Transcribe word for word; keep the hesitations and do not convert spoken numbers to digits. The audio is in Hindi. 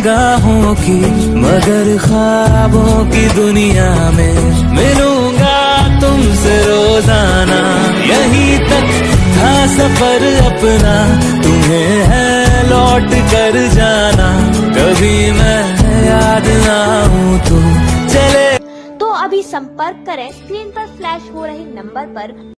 निगाहों की, मगर ख्वाबों की दुनिया में मिलूंगा तुमसे रोजाना। यहीं तक था सफर अपना, तुम्हें है लौट कर जाना। कभी मैं याद ना आऊं तो चले। तो अभी संपर्क करें स्क्रीन पर फ्लैश हो रहे नंबर पर।